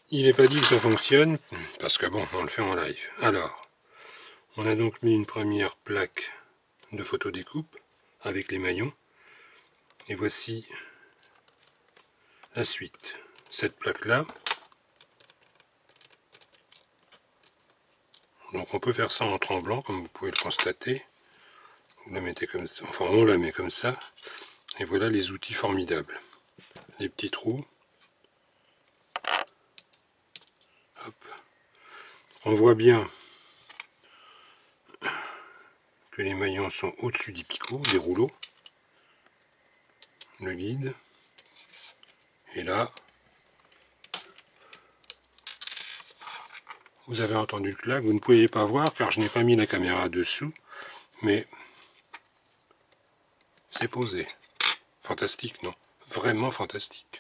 Il n'est pas dit que ça fonctionne, parce que bon, on le fait en live. Alors, on a donc mis une première plaque de photodécoupe avec les maillons. Et voici la suite. Cette plaque-là. Donc on peut faire ça en tremblant, comme vous pouvez le constater. Vous la mettez comme ça, enfin on la met comme ça. Et voilà les outils formidables. Les petits trous. Hop. On voit bien que les maillons sont au-dessus des picots, des rouleaux. Le guide. Et là, vous avez entendu le clac. Vous ne pouvez pas voir car je n'ai pas mis la caméra dessous. Mais c'est posé. Fantastique, non? Vraiment fantastique.